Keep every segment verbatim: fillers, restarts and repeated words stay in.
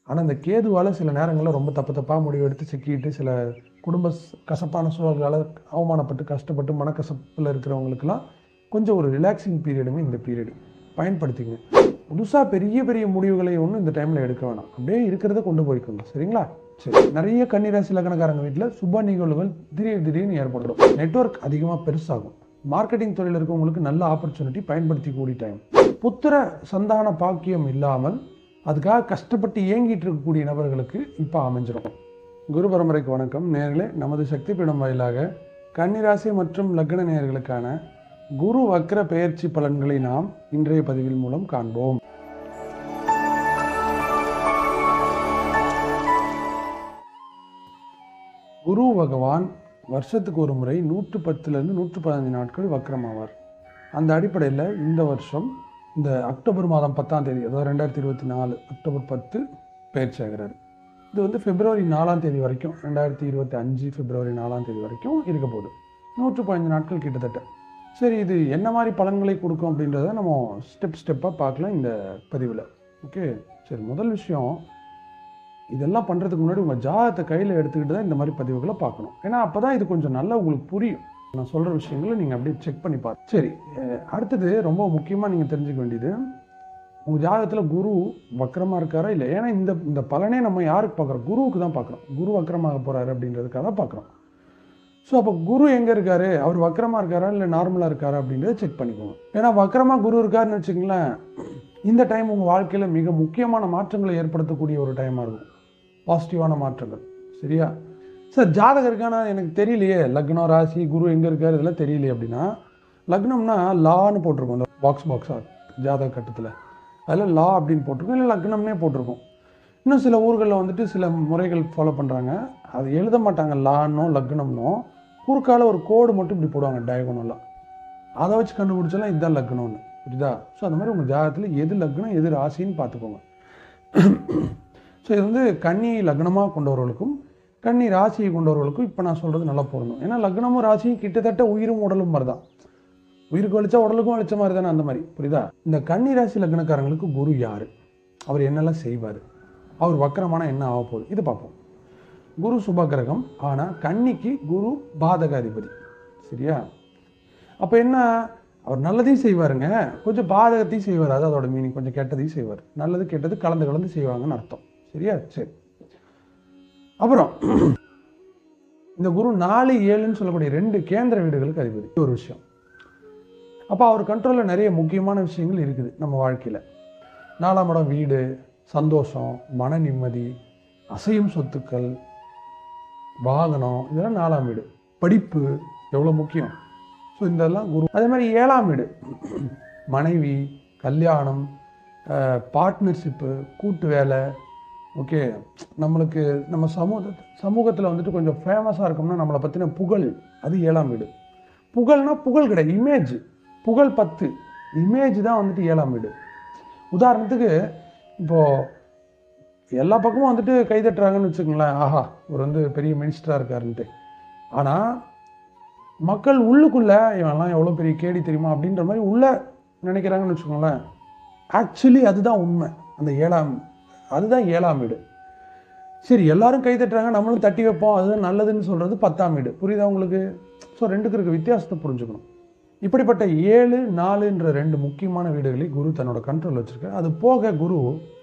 ஆனால் இந்த கேதுவால் சில நேரங்களில் ரொம்ப தப்பு தப்பாக முடிவு எடுத்து சிக்கிட்டு சில குடும்ப கசப்பான சூழல்களால் அவமானப்பட்டு கஷ்டப்பட்டு மனக்கசப்பில் இருக்கிறவங்களுக்கெல்லாம் கொஞ்சம் ஒரு ரிலாக்ஸிங் பீரியடுமே இந்த பீரியடு பயன்படுத்திங்க. புதுசாக பெரிய பெரிய முடிவுகளை ஒன்றும் இந்த டைமில் எடுக்க வேணாம், அப்படியே இருக்கிறத கொண்டு போய்க்கோங்க. சரிங்களா? சரி. நிறைய கன்னிராசி லக்னக்காரங்க வீட்டில் சுப நிகழ்வுகள் திடீர் திடீர்னு ஏற்படும். நெட்வொர்க் அதிகமாக பெருசாகும். மார்க்கெட்டிங் தொழில் இருக்கவங்களுக்கு நல்ல ஆப்பர்ச்சுனிட்டி பயன்படுத்தி கூடிய டைம். புத்திர சந்தான பாக்கியம் இல்லாமல் அதுக்காக கஷ்டப்பட்டு இயங்கிட்டு இருக்கக்கூடிய நபர்களுக்கு இப்போ அமைஞ்சிடும். குரு பரம்பரைக்கு வணக்கம் நேயர்களே. நமது சக்தி பீடம் வாயிலாக கன்னிராசி மற்றும் லக்ன நேயர்களுக்கான குரு வக்ர பெயர்ச்சி பலன்களை நாம் இன்றைய பதிவில் மூலம் காண்போம். குரு பகவான் வருஷத்துக்கு ஒரு முறை நூற்று பத்துலேருந்து நூற்று பதினஞ்சு நாட்கள் வக்ரமாவார். அந்த அடிப்படையில் இந்த வருஷம் இந்த அக்டோபர் மாதம் பத்தாம் தேதி, அதாவது ரெண்டாயிரத்தி இருபத்தி நாலு அக்டோபர் பத்து பயிற்சி ஆகிறார். இது வந்து பிப்ரவரி நாலாம் தேதி வரைக்கும், ரெண்டாயிரத்தி இருபத்தி அஞ்சு பிப்ரவரி நாலாம் தேதி வரைக்கும் இருக்க போகுது. நூற்று பதினஞ்சு நாட்கள் கிட்டத்தட்ட. சரி, இது என்ன மாதிரி பலன்களை கொடுக்கும் அப்படின்றத நம்ம ஸ்டெப் ஸ்டெப்பாக பார்க்கலாம் இந்த பதிவில். ஓகே, சரி. முதல் விஷயம், இதெல்லாம் பண்ணுறதுக்கு முன்னாடி உங்கள் ஜாதகத்தை கையில் எடுத்துக்கிட்டு தான் இந்த மாதிரி பதிவுகளை பார்க்கணும். ஏன்னா அப்போ தான் இது கொஞ்சம் நல்லா உங்களுக்கு புரியும். நான் சொல்கிற விஷயங்களை நீங்கள் அப்படியே செக் பண்ணி பாருங்க. சரி, அடுத்தது ரொம்ப முக்கியமாக நீங்கள் தெரிஞ்சுக்க வேண்டியது, உங்கள் ஜாதகத்தில் குரு வக்கரமாக இருக்காரா இல்லை. ஏன்னா இந்த இந்த பலனே நம்ம யாருக்கு பார்க்குறோம்? குருவுக்கு தான் பார்க்குறோம். குரு வக்கரமாக போகிறாரு அப்படின்றதுக்காக தான் பார்க்குறோம். ஸோ அப்போ குரு எங்கே இருக்காரு? அவர் வக்கரமாக இருக்காரா இல்லை நார்மலாக இருக்காரா அப்படின்றத செக் பண்ணிக்கோங்க. ஏன்னா வக்கரமாக குரு இருக்காருன்னு வச்சுங்களேன், இந்த டைம் உங்கள் வாழ்க்கையில் மிக முக்கியமான மாற்றங்களை ஏற்படுத்தக்கூடிய ஒரு டைமாக இருக்கும். பாசிட்டிவான மாற்றங்கள். சரியா? சார் ஜாதகம் இருக்கானா எனக்கு தெரியலையே, லக்னம் ராசி குரு எங்கே இருக்கார் இதெல்லாம் தெரியலையே அப்படின்னா, லக்னம்னா லான்னு போட்டிருக்கோம். அந்த பாக்ஸ் பாக்ஸாக ஜாதக கட்டத்தில் அதில் லா அப்படின்னு போட்டிருக்கோம், இல்லை லக்னம்னே போட்டிருக்கோம். இன்னும் சில ஊர்களில் வந்துட்டு சில முறைகள் ஃபாலோ பண்ணுறாங்க. அது எழுத மாட்டாங்க லான்னோ லக்னம்னோ, குறுக்கால ஒரு கோடு மட்டும் இப்படி போடுவாங்க டயகோனலாக. அதை வச்சு கண்டுபிடிச்சலாம் இதுதான் லக்னம்னு. புரியுதா? ஸோ அந்த மாதிரி உங்கள் ஜாதகத்தில் எது லக்னம் எது ராசின்னு பார்த்துக்கோங்க. ஸோ இது வந்து கன்னி லக்னமாக கொண்டவர்களுக்கும் கன்னி ராசியை கொண்டவர்களுக்கும் இப்போ நான் சொல்கிறது நல்லா பொருந்தும். ஏன்னா லக்னமும் ராசியும் கிட்டத்தட்ட உயிரும் உடலும் மாதிரி தான். உயிருக்கு வலிச்சா உடலுக்கும் வலிச்ச மாதிரி தானே, அந்த மாதிரி. புரியுதா? இந்த கன்னி ராசி லக்னக்காரங்களுக்கு குரு யார், அவர் என்னெல்லாம் செய்வார், அவர் வக்கரமான என்ன ஆக போகுது, இது பார்ப்போம். குரு சுபகிரகம், ஆனால் கன்னிக்கு குரு பாதகாதிபதி. சரியா? அப்போ என்ன, அவர் நல்லதையும் செய்வாருங்க, கொஞ்சம் பாதகத்தையும் செய்வார். அது அதோட மீனிங், கொஞ்சம் கெட்டதையும் செய்வார். நல்லது கெட்டது கலந்து கலந்து செய்வாங்கன்னு அர்த்தம். சரியா? சரி. அப்புறம் இந்த குரு நாலு ஏழுன்னு சொல்லக்கூடிய ரெண்டு கேந்திர வீடுகளுக்கு அதிபதி. ஒரு விஷயம். அப்போ அவர் கண்ட்ரோலில் நிறைய முக்கியமான விஷயங்கள் இருக்குது நம்ம வாழ்க்கையில். நாலாம் இடம் வீடு, சந்தோஷம், மன நிம்மதி, அசையும் சொத்துக்கள், வாகனம், இதெல்லாம் நாலாம் வீடு. படிப்பு எவ்வளோ முக்கியம். ஸோ இதெல்லாம் குரு. அதே மாதிரி ஏழாம் வீடு மனைவி, கல்யாணம், பார்ட்னர்ஷிப்பு, கூட்டு வேலை. ஓகே, நம்மளுக்கு நம்ம சமூக சமூகத்தில் வந்துட்டு கொஞ்சம் ஃபேமஸாக இருக்கோம்னா நம்மளை பற்றின புகழ், அது ஏழாம் வீடு. புகழ்னா புகழ் கிடையாது, இமேஜ். புகழ் பத்து, இமேஜ் தான் வந்துட்டு ஏழாம் வீடு. உதாரணத்துக்கு இப்போது எல்லா பக்கமும் வந்துட்டு கைதட்டுறாங்கன்னு வச்சுக்கோங்களேன், ஆஹா ஒரு வந்து பெரிய மினிஸ்டராக இருக்காருன்ட்டு. ஆனால் மக்கள் உள்ளுக்குள்ளே இவெல்லாம் எவ்வளோ பெரிய கேடி தெரியுமா அப்படின்ற மாதிரி உள்ளே நினைக்கிறாங்கன்னு வச்சுக்கோங்களேன். ஆக்சுவலி அதுதான் உண்மை. அந்த ஏழாம் அதுதான் ஏழாம் வீடு. சரி, எல்லாரும் கை தட்டுறாங்க, நம்மளும் தட்டி வைப்போம், அதுதான் நல்லதுன்னு சொல்கிறது பத்தாம் வீடு. புரியுதா உங்களுக்கு? ஸோ ரெண்டுக்கு இருக்க வித்தியாசத்தை புரிஞ்சுக்கணும். இப்படிப்பட்ட ஏழு நாலுன்ற ரெண்டு முக்கியமான வீடுகளை குரு தன்னோட கண்ட்ரோல் வச்சுருக்காரு. அது போக குரு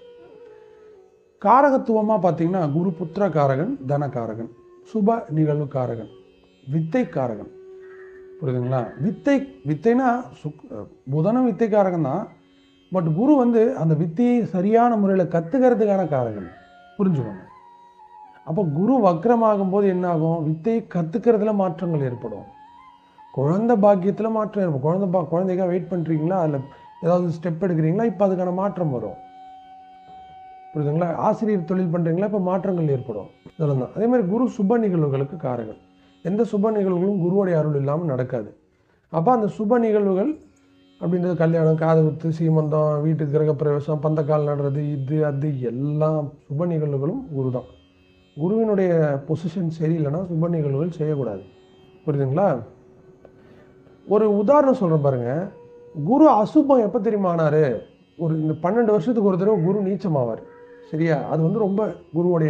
காரகத்துவமாக பார்த்தீங்கன்னா குரு புத்திர காரகன், தனகாரகன், சுப நிகழ்வு காரகன், வித்தை காரகன். புரியுதுங்களா? வித்தை வித்தைனா சுக் புதனும் வித்தை காரகன் தான். பட் குரு வந்து அந்த வித்தையை சரியான முறையில் கற்றுக்கிறதுக்கான காரகன். புரிஞ்சுக்கோங்க. அப்போ குரு வக்ரமாகும் போது என்ன ஆகும்? வித்தையை கற்றுக்கிறதுல மாற்றங்கள் ஏற்படும். குழந்தை பாக்கியத்தில் மாற்றம் ஏற்படும். குழந்தை பா குழந்தைக்காக வெயிட் பண்ணுறீங்களா, அதில் ஏதாவது ஸ்டெப் எடுக்கிறீங்களா, இப்போ அதுக்கான மாற்றம் வரும். புரியுதுங்களா? ஆசிரியர் தொழில் பண்ணுறீங்களா, இப்போ மாற்றங்கள் ஏற்படும். இதெல்லாம் தான். அதே மாதிரி குரு சுப நிகழ்வுகளுக்கு காரகன். எந்த சுப நிகழ்வுகளும் குருவோடைய அருள் இல்லாமல் நடக்காது. அப்போ அந்த சுப நிகழ்வுகள் அப்படின்றது கல்யாணம், காது குத்து, சீமந்தம், வீட்டுக்கு கிரகப்பிரவேசம், பந்தக்கால் நடுறது, இது அது எல்லாம் சுப நிகழ்வுகளும் குரு தான். குருவினுடைய பொசிஷன் சரியில்லைன்னா சுப நிகழ்வுகள் செய்யக்கூடாது. புரியுதுங்களா? ஒரு உதாரணம் சொல்கிறேன் பாருங்கள். குரு அசுபம் எப்போ தெரியுமா ஆனார்? ஒரு இந்த பன்னெண்டு வருஷத்துக்கு ஒரு தடவை குரு நீச்சமாவார். சரியா? அது வந்து ரொம்ப குருவுடைய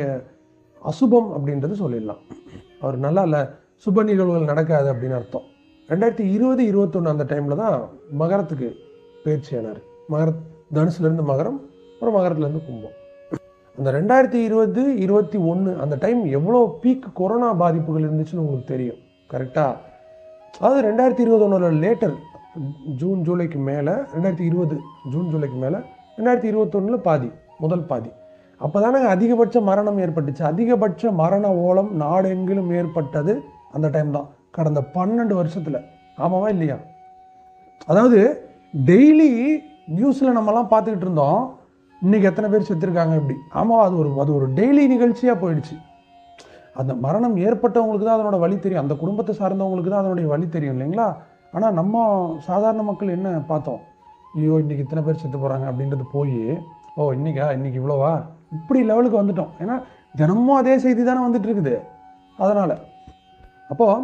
அசுபம் அப்படின்றது சொல்லிடலாம். அவர் நல்லா இல்லை, சுப நிகழ்வுகள் நடக்காது அப்படின்னு அர்த்தம். ரெண்டாயிரத்தி இருபது இருபத்தொன்று அந்த டைமில் தான் மகரத்துக்கு பயிற்சியானார். மகர தனுசுலேருந்து மகரம், அப்புறம் மகரத்துலேருந்து கும்பம். அந்த ரெண்டாயிரத்தி இருபது இருபத்தி ஒன்று அந்த டைம் எவ்வளோ பீக் கொரோனா பாதிப்புகள் இருந்துச்சுன்னு உங்களுக்கு தெரியும், கரெக்டாக? அதாவது ரெண்டாயிரத்தி இருபது ஒன்றோட லேட்டர் ஜூன் ஜூலைக்கு மேலே, ரெண்டாயிரத்தி இருபது ஜூன் ஜூலைக்கு மேலே, ரெண்டாயிரத்தி இருபத்தொன்னில் பாதி, முதல் பாதி. அப்போ தானே அதிகபட்ச மரணம் ஏற்பட்டுச்சு. அதிகபட்ச மரண ஓலம் நாடெங்கிலும் ஏற்பட்டது அந்த டைம் தான், கடந்த பன்னெண்டு வருஷத்தில். ஆமாவா இல்லையா? அதாவது டெய்லி நியூஸில் நம்மலாம் பார்த்துக்கிட்டு இருந்தோம், இன்றைக்கி எத்தனை பேர் செத்துருக்காங்க இப்படி. ஆமாம், அது ஒரு அது ஒரு டெய்லி நிகழ்ச்சியாக போயிடுச்சு. அந்த மரணம் ஏற்பட்டவங்களுக்கு தான் அதனோட வழி தெரியும், அந்த குடும்பத்தை சார்ந்தவங்களுக்கு தான் அதனுடைய வழி தெரியும் இல்லைங்களா? ஆனால் நம்ம சாதாரண மக்கள் என்ன பார்த்தோம், ஐயோ இன்றைக்கி இத்தனை பேர் செத்து போகிறாங்க அப்படின்றது போய், ஓ இன்றைக்கா இன்றைக்கி இவ்வளோவா, இப்படி லெவலுக்கு வந்துட்டோம். ஏன்னா தினமும் அதே செய்தி தானே வந்துட்டு இருக்குது. அதனால் அப்போது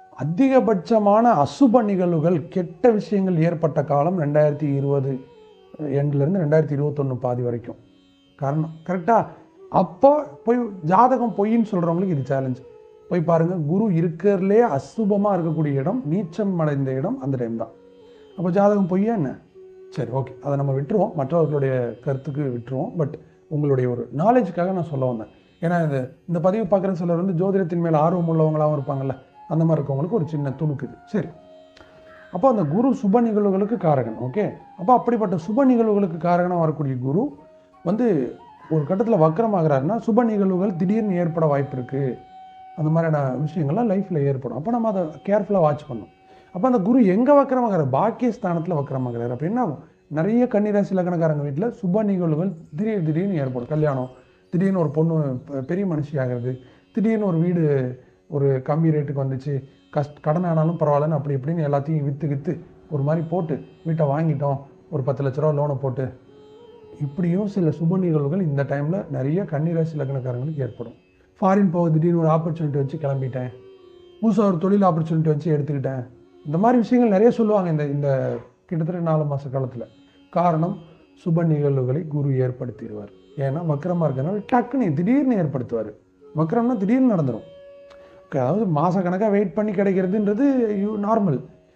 அதிகபட்சமான அசுப நிகழ்வுகள், கெட்ட விஷயங்கள் ஏற்பட்ட காலம் ரெண்டாயிரத்தி இருபது எண்ட்லேருந்து ரெண்டாயிரத்தி இருபத்தொன்று பாதி வரைக்கும். காரணம் கரெக்டாக அப்போ போய் ஜாதகம் பொய்ன்னு சொல்கிறவங்களுக்கு இது சேலஞ்சு. போய் பாருங்கள், குரு இருக்கிறதுலே அசுபமாக இருக்கக்கூடிய இடம், நீச்சம் அடைந்த இடம் அந்த டைம் தான். அப்போ ஜாதகம் பொய்யா என்ன? சரி, ஓகே, அதை நம்ம விட்டுருவோம், மற்றவர்களுடைய கருத்துக்கு விட்டுருவோம். பட் உங்களுடைய ஒரு நாலேஜுக்காக நான் சொல்ல வந்தேன். ஏன்னா இந்த இந்த பதிவு பார்க்குற சிலர் வந்து ஜோதிடத்தின் மேலே ஆர்வம் உள்ளவங்களாகவும் இருப்பாங்கள்ல, அந்த மாதிரி இருக்கவங்களுக்கு ஒரு சின்ன துணுக்குது. சரி, அப்போ அந்த குரு சுப நிகழ்வுகளுக்கு காரகன். ஓகே, அப்போ அப்படிப்பட்ட சுப நிகழ்வுகளுக்கு காரகனாக வரக்கூடிய குரு வந்து ஒரு கட்டத்தில் வக்கரமாகிறாருன்னா சுப நிகழ்வுகள் திடீர்னு ஏற்பட வாய்ப்பு இருக்குது. அந்த மாதிரியான விஷயங்கள்லாம் லைஃப்பில் ஏற்படும். அப்போ நம்ம அதை கேர்ஃபுல்லாக வாட்ச் பண்ணணும். அப்போ அந்த குரு எங்கே வக்கரமாகிறார்? பாக்கியஸ்தானத்தில் வக்கரமாகிறார். அப்போ என்ன ஆகும்? நிறைய கன்னிராசி லக்னக்காரங்க வீட்டில் சுப நிகழ்வுகள் திடீர் திடீர்னு ஏற்படும். கல்யாணம், திடீர்னு ஒரு பொண்ணு பெரிய மனுஷி ஆகிறது, திடீர்னு ஒரு வீடு ஒரு கம்மி ரேட்டுக்கு வந்துச்சு, கஷ்ட கடன் ஆனாலும் பரவாயில்லன்னு அப்படி இப்படின்னு எல்லாத்தையும் விற்று விற்று ஒரு மாதிரி போட்டு வீட்டை வாங்கிட்டோம், ஒரு பத்து லட்ச ரூபா லோனை போட்டு. இப்படியும் சில சுப நிகழ்வுகள் இந்த டைமில் நிறைய கன்னிராசி லக்னக்காரங்களுக்கு ஏற்படும். ஃபாரின் போக திடீர்னு ஒரு ஆப்பர்ச்சுனிட்டி வச்சு கிளம்பிட்டேன், புதுசாக ஒரு தொழில் ஆப்பர்ச்சுனிட்டி வச்சு எடுத்துக்கிட்டேன். இந்த மாதிரி விஷயங்கள் நிறைய சொல்லுவாங்க இந்த இந்த கிட்டத்தட்ட நாலு மாத காலத்தில். காரணம், சுப நிகழ்வுகளை குரு ஏற்படுத்திடுவார். ஏன்னா வக்கரமாக இருக்கிறனால டக்குன்னு திடீர்னு ஏற்படுத்துவார். வக்கரம்னா திடீர்னு நடந்துடும். அதாவது மாதக்கணக்காக வெயிட் பண்ணி கிடைக்கிறதுன்றது யூ நார்மல்.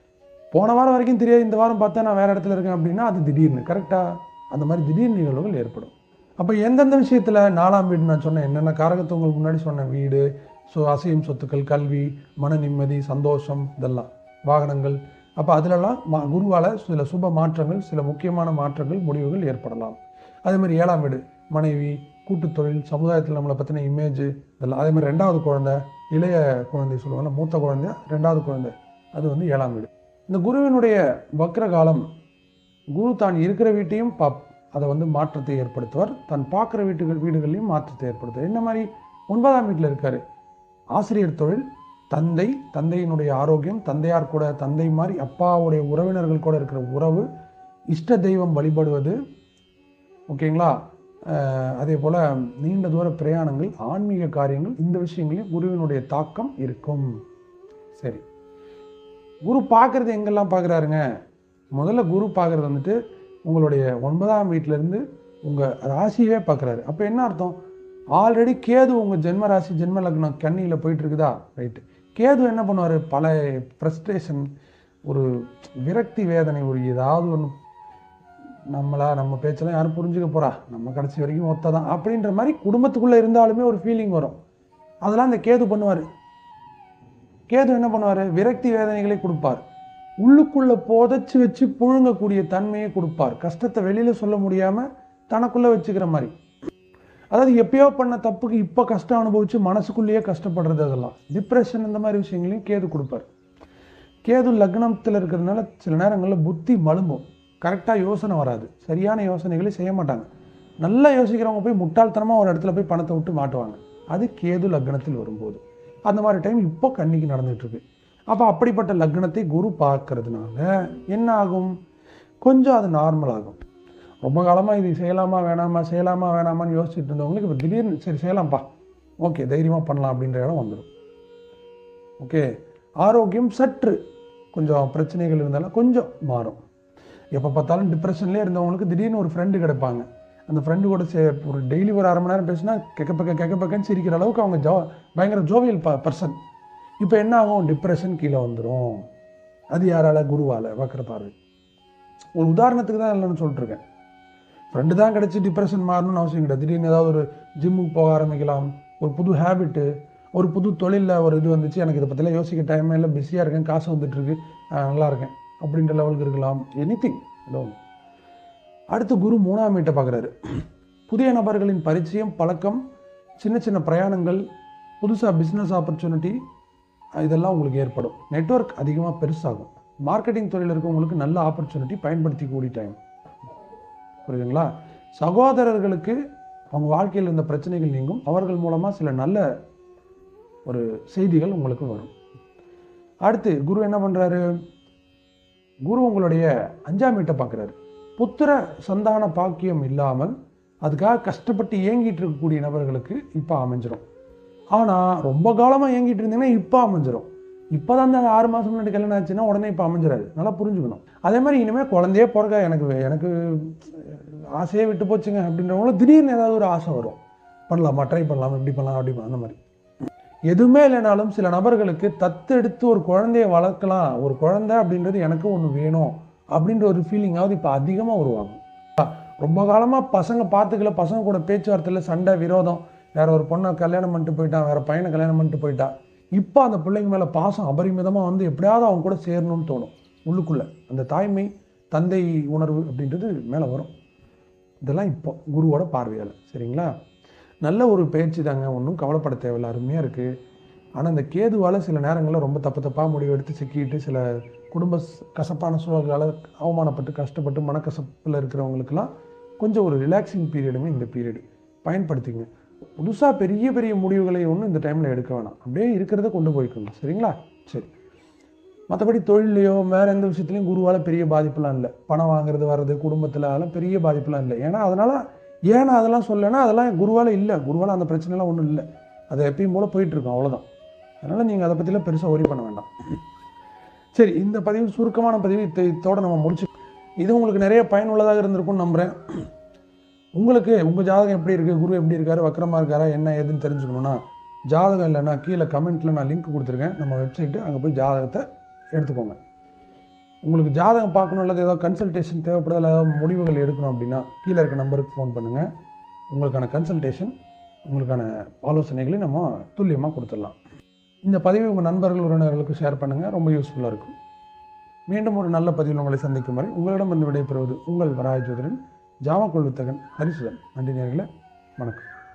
போன வாரம் வரைக்கும் தெரியாது, இந்த வாரம் பார்த்தா நான் வேறு இடத்துல இருக்கேன் அப்படின்னா அது திடீர்னு, கரெக்டாக அந்த மாதிரி திடீர் நிகழ்வுகள் ஏற்படும். அப்போ எந்தெந்த விஷயத்தில் நாலாம் வீடு நான் சொன்னேன், என்னென்ன காரகத்தை உங்களுக்கு முன்னாடி சொன்னேன், வீடு, ஸோ அசையும் சொத்துக்கள், கல்வி, மன நிம்மதி, சந்தோஷம், இதெல்லாம் வாகனங்கள். அப்போ அதிலெல்லாம் மா குருவால் சில சுப மாற்றங்கள், சில முக்கியமான மாற்றங்கள், முடிவுகள் ஏற்படலாம். அதேமாதிரி ஏழாம் வீடு மனைவி, கூட்டுத் தொழில், சமுதாயத்தில் நம்மளை பற்றின இமேஜ், இதெல்லாம். அதேமாதிரி ரெண்டாவது குழந்தை, இளைய குழந்தை சொல்லுவாங்க, மூத்த குழந்தை, ரெண்டாவது குழந்தை, அது வந்து ஏழாம் வீடு. இந்த குருவினுடைய வக்ர காலம், குரு தான் இருக்கிற வீட்டையும் பா அதை வந்து மாற்றத்தை ஏற்படுத்துவார், தான் பார்க்குற வீட்டுகள் வீடுகள்லையும் மாற்றத்தை ஏற்படுத்துவார். என்ன மாதிரி? ஒன்பதாம் வீட்டில் இருக்கார். ஆசிரியர் தொழில், தந்தை, தந்தையினுடைய ஆரோக்கியம், தந்தையார் கூட, தந்தை மாதிரி அப்பாவுடைய உறவினர்கள் கூட இருக்கிற உறவு, இஷ்ட தெய்வம் வழிபடுவது, ஓகேங்களா? அதே போல் நீண்ட தூர பிரயாணங்கள், ஆன்மீக காரியங்கள், இந்த விஷயங்களையும் குருவினுடைய தாக்கம் இருக்கும். சரி, குரு பார்க்குறது எங்கெல்லாம் பார்க்குறாருங்க? முதல்ல குரு பார்க்குறது வந்துட்டு உங்களுடைய ஒன்பதாம் வீட்டிலேருந்து உங்கள் ராசியே பார்க்குறாரு. அப்போ என்ன அர்த்தம்? ஆல்ரெடி கேது உங்கள் ஜென்ம ராசி, ஜென்ம லக்னம் கன்னியில் போயிட்டுருக்குதா? ரைட்டு. கேது என்ன பண்ணுவார்? பல ஃப்ரஸ்ட்ரேஷன், ஒரு விரக்தி வேதனை, ஒரு ஏதாவது ஒன்று, நம்மளா நம்ம பேச்செல்லாம் யாரும் புரிஞ்சுக்க போகிறா, நம்ம கடைசி வரைக்கும் ஒத்த தான் அப்படின்ற மாதிரி குடும்பத்துக்குள்ளே இருந்தாலுமே ஒரு ஃபீலிங் வரும். அதெல்லாம் இந்த கேது பண்ணுவார். கேது என்ன பண்ணுவார்? விரக்தி வேதனைகளை கொடுப்பார். உள்ளுக்குள்ளே புதைச்சி வச்சு புழுங்கக்கூடிய தன்மையை கொடுப்பார். கஷ்டத்தை வெளியில் சொல்ல முடியாமல் தனக்குள்ளே வச்சுக்கிற மாதிரி. அதாவது எப்பயோ பண்ண தப்புக்கு இப்போ கஷ்டம் அனுபவித்து மனசுக்குள்ளேயே கஷ்டப்படுறது, அதெல்லாம் டிப்ரெஷன், இந்த மாதிரி விஷயங்களையும் கேது கொடுப்பார். கேது லக்னத்தில் இருக்கிறதுனால சில நேரங்களில் புத்தி மழும்பும், கரெக்டாக யோசனை வராது, சரியான யோசனைகளை செய்ய மாட்டாங்க. நல்லா யோசிக்கிறவங்க போய் முட்டாள்தனமாக ஒரு இடத்துல போய் பணத்தை விட்டு மாட்டுவாங்க. அது கேது லக்னத்தில் வரும்போது. அந்த மாதிரி டைம் இப்போ கன்னிக்கு நடந்துகிட்ருக்கு. அப்போ அப்படிப்பட்ட லக்னத்தை குரு பார்க்கறதுனால என்ன ஆகும்? கொஞ்சம் அது நார்மல் ஆகும். ரொம்ப காலமாக இது செய்யலாமா வேணாமா செய்யலாமா வேணாமான்னு யோசிச்சுட்டு இருந்தவங்களுக்கு இப்போ திடீர்னு சரி செய்யலாம்ப்பா, ஓகே தைரியமாக பண்ணலாம் அப்படின்ற இடம் வந்துடும். ஓகே, ஆரோக்கியம் சற்று கொஞ்சம் பிரச்சனைகள் இருந்தாலும் கொஞ்சம் மாறும். எப்போ பார்த்தாலும் டிப்ரெஷன்லேயே இருந்தவங்களுக்கு திடீர்னு ஒரு ஃப்ரெண்டு கிடைப்பாங்க. அந்த ஃப்ரெண்டு கூட சே ஒரு டெய்லி ஒரு அரை மணி நேரம் பேசினா கெக்க பக்க கெக்க பக்கன்னு சிரிக்கிற அளவுக்கு அவங்க ஜோ பயங்கர ஜோவியல் ப பர்சன். இப்போ என்ன ஆகும், டிப்ரெஷன் கீழே வந்துடும். அது யாரால? குருவால், வக்கர பார்வை. ஒரு உதாரணத்துக்கு தான் இல்லைன்னு சொல்லிட்டுருக்கேன். ஃப்ரெண்டு தான் கிடச்சி டிப்ரெஷன் மாறணும்னு அவசியம் கிடையாது. திடீர்னு ஏதாவது ஒரு ஜிம்முக்கு போக ஆரம்பிக்கலாம், ஒரு புது ஹேபிட்டு, ஒரு புது தொழிலில் ஒரு இது வந்துச்சு, எனக்கு இதை பற்றிலாம் யோசிக்க டைமே இல்லை, பிஸியாக இருக்கேன், காசு வந்துட்டுருக்கு, நல்லா இருக்கேன் அப்படின்ற லெவலுக்கு இருக்கலாம். எனி திங் ஏதோ. அடுத்து குரு மூணாம் வீட்டை பார்க்குறாரு. புதிய நபர்களின் பரிச்சயம், பழக்கம், சின்ன சின்ன பிரயாணங்கள், புதுசாக பிஸ்னஸ் ஆப்பர்ச்சுனிட்டி இதெல்லாம் உங்களுக்கு ஏற்படும். நெட்வொர்க் அதிகமாக பெருசாகும். மார்க்கெட்டிங் தொழில் இருக்கவங்களுக்கு நல்ல ஆப்பர்ச்சுனிட்டி பயன்படுத்திக்கூடிய டைம். புரியுதுங்களா? சகோதரர்களுக்கு அவங்க வாழ்க்கையில் இருந்த பிரச்சனைகள் நீங்கும். அவர்கள் மூலமாக சில நல்ல ஒரு செய்திகள் உங்களுக்கு வரும். அடுத்து குரு என்ன பண்ணுறாரு, குரு உங்களுடைய அஞ்சாம் வீட்டை பார்க்குறாரு. புத்திர சந்தான பாக்கியம் இல்லாமல் அதுக்காக கஷ்டப்பட்டு ஏங்கிட்டு இருக்கக்கூடிய நபர்களுக்கு இப்போ அமைஞ்சிடும். ஆனால் ரொம்ப காலமாக ஏங்கிட்டு இருந்தீங்கன்னா இப்போ அமைஞ்சிடும். இப்போ தான் அந்த ஆறு மாதம் முன்னாடி கல்யாணம் ஆச்சுன்னா உடனே இப்போ அமைஞ்சிடாது. நல்லா புரிஞ்சுக்கணும். அதே மாதிரி இனிமேல் குழந்தையே பிறக்க எனக்கு எனக்கு ஆசையே விட்டு போச்சுங்க அப்படின்றவங்களும் திடீர்னு ஏதாவது ஒரு ஆசை வரும். பண்ணலாமா, ட்ரை பண்ணலாமா, இப்படி பண்ணலாம், அப்படி பண்ணலாம், அந்த மாதிரி. எதுவுமே இல்லைனாலும் சில நபர்களுக்கு தத்தெடுத்து ஒரு குழந்தைய வளர்க்கலாம், ஒரு குழந்தை அப்படின்றது எனக்கு ஒன்று வேணும் அப்படின்ற ஒரு ஃபீலிங்காவது இப்போ அதிகமாக உருவாகும். ரொம்ப காலமாக பசங்க பார்த்துக்கல, பசங்க கூட பேச்சுவார்த்தையில் சண்டை, விரோதம், வேற ஒரு பொண்ணை கல்யாணம் பண்ணிட்டு போயிட்டான், வேற பையனை கல்யாணம் பண்ணிட்டு போயிட்டா, இப்போ அந்த பிள்ளைங்க மேலே பாசம் அபரிமிதமாக வந்து எப்படியாவது அவங்க கூட சேரணும்னு தோணும். உள்ளுக்குள்ளே அந்த தாய்மை, தந்தை உணர்வு அப்படின்றது மேலே வரும். இதெல்லாம் இப்போ குருவோட பார்வையால். சரிங்களா? நல்ல ஒரு பயிற்சி தாங்க, ஒன்றும் கவலைப்பட தேவையில்லை, அருமையாக இருக்குது. ஆனால் இந்த கேதுவால் சில நேரங்களில் ரொம்ப தப்பு தப்பாக முடிவு எடுத்து சிக்கிட்டு சில குடும்ப கசப்பான சூழல்களால் அவமானப்பட்டு கஷ்டப்பட்டு மனக்கசப்பில் இருக்கிறவங்களுக்கெல்லாம் கொஞ்சம் ஒரு ரிலாக்ஸிங் பீரியடுமே இந்த பீரியடு பயன்படுத்திங்க. புதுசாக பெரிய பெரிய முடிவுகளை ஒன்றும் இந்த டைமில் எடுக்க வேணாம், அப்படியே இருக்கிறத கொண்டு போய்க்கோங்க. சரிங்களா? சரி. மற்றபடி தொழிலையோ வேறு எந்த விஷயத்துலையும் குருவால் பெரிய பாதிப்புலாம் இல்லை. பணம் வாங்குறது வர்றது குடும்பத்தில் அதெல்லாம் பெரிய பாதிப்புலாம் இல்லை. ஏன்னா அதனால் ஏன்னா அதெல்லாம் சொல்லலைன்னா அதெல்லாம் குருவால் இல்லை, குருவால் அந்த பிரச்சனைலாம் ஒன்றும் இல்லை. அதை எப்பயும் போல் போயிட்டுருக்கோம், அவ்வளோதான். அதனால் நீங்கள் அதை பற்றிலாம் பெருசாக ஒரி பண்ண வேண்டாம். சரி, இந்த பதிவு சுருக்கமான பதிவு இதோட நம்ம முடிச்சு. இது உங்களுக்கு நிறைய பயனுள்ளதாக இருந்திருக்கும்னு நம்புகிறேன். உங்களுக்கு உங்கள் ஜாதகம் எப்படி இருக்குது, குரு எப்படி இருக்காரு, வக்கரமாக இருக்காரா, என்ன ஏதுன்னு தெரிஞ்சுக்கணுன்னா ஜாதகம் இல்லைன்னா கீழே கமெண்ட்டில் நான் லிங்க் கொடுத்துருக்கேன், நம்ம வெப்சைட்டு, அங்கே போய் ஜாதகத்தை எடுத்துக்கோங்க. உங்களுக்கு ஜாதகம் பார்க்கணும் அல்லது ஏதாவது கன்சல்டேஷன் தேவைப்படுதல், ஏதாவது முடிவுகள் எடுக்கணும் அப்படின்னா கீழே இருக்க நம்பருக்கு ஃபோன் பண்ணுங்கள். உங்களுக்கான கன்சல்டேஷன், உங்களுக்கான ஆலோசனைகளை நம்ம துல்லியமாக கொடுத்துடலாம். இந்த பதிவை உங்கள் நண்பர்கள் உறவினர்களுக்கு ஷேர் பண்ணுங்கள், ரொம்ப யூஸ்ஃபுல்லாக இருக்கும். மீண்டும் ஒரு நல்ல பதிவில் உங்களை சந்திக்கும் வரை உங்களிடம் வந்து விடைபெறுவது உங்கள் வராய ஜோதிடன் ஜாமக்கொள் வித்தகன் ஹரிசுதன். நன்றி நேயர்களே, வணக்கம்.